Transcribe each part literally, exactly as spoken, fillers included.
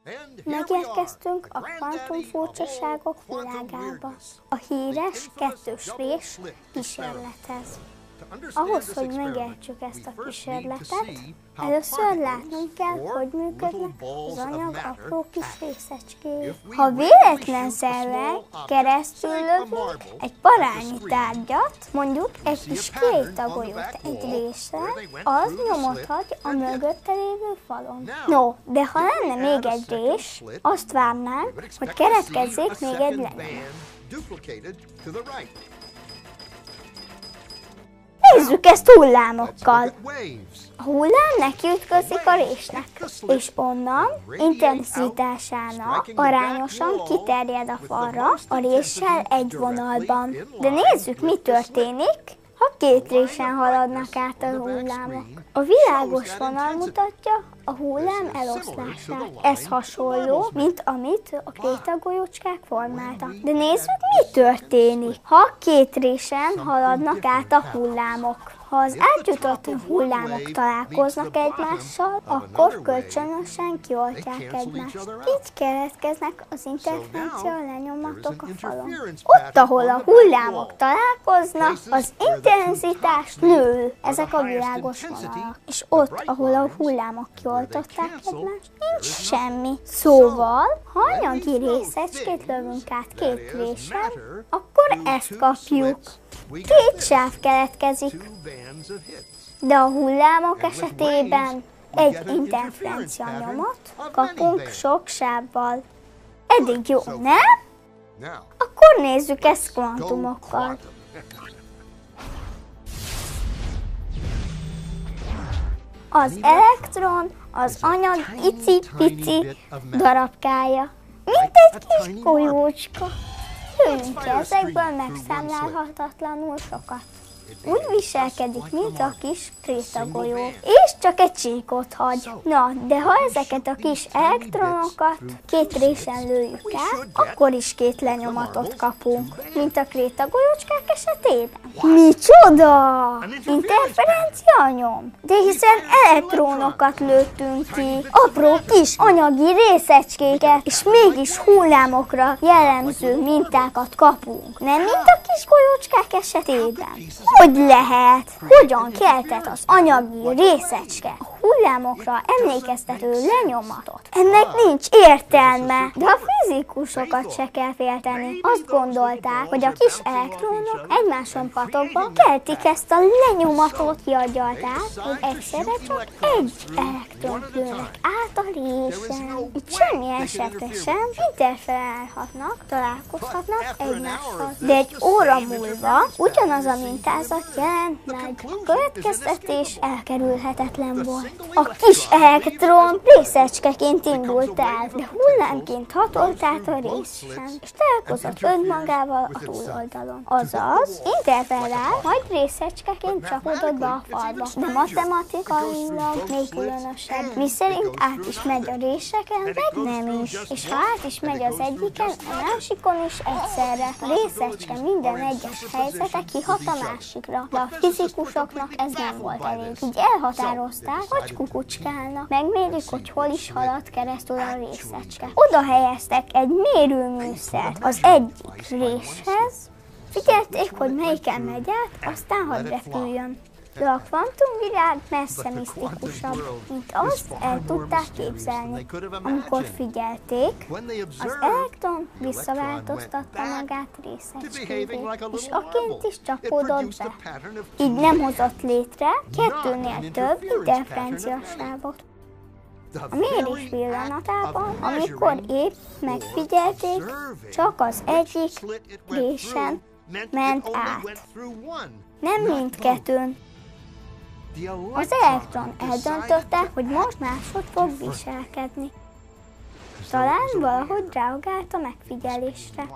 Megérkeztünk a kvantumfurcsaságok világába, a híres kettős rés kísérlethez. Ahhoz, hogy megértsük ezt a kísérletet, először látnunk kell, hogy működnek az anyag apró kis részecskéi. Ha véletlenszerűen keresztül lövünk egy parányi tárgyat, mondjuk egy kis krétagolyót egy résre, az nyomot hagy a mögötte lévő falon. No, de ha lenne még egy rés, azt várnánk, hogy keletkezzék még egy lenyom. Nézzük ezt hullámokkal! A hullám nekiütközik a résnek, és onnan intenzitásának arányosan kiterjed a falra a réssel egy vonalban. De nézzük, mi történik, ha két résen haladnak át a hullámok. A világos vonal mutatja a hullám eloszlását. Ez hasonló, mint amit a krétagolyócskák formáltak. De nézzük, mi történik, ha két résen haladnak át a hullámok. Ha az átjutott hullámok találkoznak egymással, akkor kölcsönösen kioltják egymást. Így keletkeznek az interferencia lenyomatok a falon. Ott, ahol a hullámok találkoznak, az intenzitás nő. Ezek a világos vonalak. És ott, ahol a hullámok kioltották egymást, nincs semmi. Szóval, ha anyagi részecskét lövünk át két résen, akkor ezt kapjuk. Két sáv keletkezik, de a hullámok esetében egy interferencia nyomot kapunk sok sávval. Eddig jó, nem? Akkor nézzük ezt kvantumokkal. Az elektron az anyag icipici darabkája, mint egy kis golyócska. Lőjünk ki ezekből megszámlálhatatlanul sokat. Úgy viselkedik, mint a kis krétagolyó, és csak egy csíkot hagy. Na, de ha ezeket a kis elektronokat két résen lőjük el, akkor is két lenyomatot kapunk, mint a krétagolyócskák esetében. Micsoda? Interferencia nyom? De hiszen elektronokat lőttünk ki, apró kis anyagi részecskéket, és mégis hullámokra jellemző mintákat kapunk. Nem mint a kis golyócskák esetében. Hogy lehet? Hogyan keltett az anyagi részecske a hullámokra emlékeztető lenyomatot? Ennek nincs értelme, de a fizikusokat se kell félteni. Azt gondolták, hogy a kis elektronok egymáson patogva keltik ezt a lenyomatot, kiagyalták, hogy egyszerre csak egy elektron lőnek át a résen. Itt semmi esetre sem interferálhatnak, találkozhatnak egymással. De egy óra múlva ugyanaz a mintázat jelent meg. A következtetés elkerülhetetlen volt. A kis elektron részecskeként indult el, de hullámként hatolt át a résen, és találkozott önmagával a túloldalon. Azaz, interferál, majd részecskeként csapódott be a falba, de matematikailag még különösebb, miszerint át is megy a réseken, meg nem is. És ha át is megy az egyiken, a másikon is egyszerre. A részecske minden egyes helyzete kihat a másikra, de a fizikusoknak ez nem volt elég. Így elhatározták, hogy kukucskálnak. Megmérik, hogy hol is halad keresztül a részecske. Oda helyeztek egy mérőműszert az egyik réshez, figyelték, hogy melyiken megy át, aztán hadd repüljön. De a kvantumvilág messze misztikusabb, mint azt el tudták képzelni. Amikor figyelték, az elektron visszaváltoztatta magát részecskévé, és aként is csapódott be. Így nem hozott létre kettőnél több interferenciasávot. A mérés pillanatában, amikor épp megfigyelték, csak az egyik résen ment át, nem mindkettőn. Az elektron eldöntötte, hogy most máshogy fog viselkedni. Talán valahogy reagált a megfigyelésre.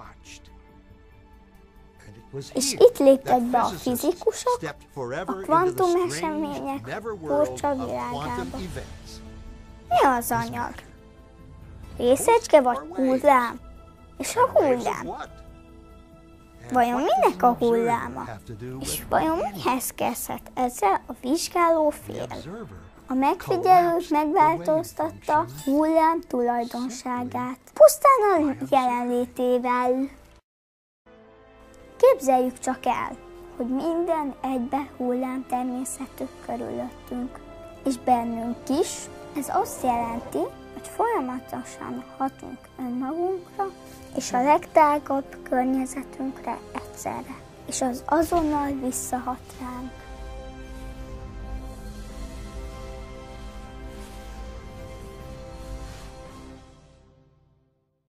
És itt léptek be a fizikusok a kvantumesemények furcsa világába. Mi az anyag? Részecske vagy hullám? És a hullám? Vajon minek a hulláma? És vajon mihez kezdhet ezzel a vizsgáló fél? A megfigyelőt megváltoztatta hullám tulajdonságát, pusztán a jelenlétével. Képzeljük csak el, hogy minden egybe hullám természetük körülöttünk, és bennünk is. Ez azt jelenti, hogy folyamatosan hatunk önmagunkra, és a legtágabb környezetünkre egyszerre, és az azonnal visszahat ránk.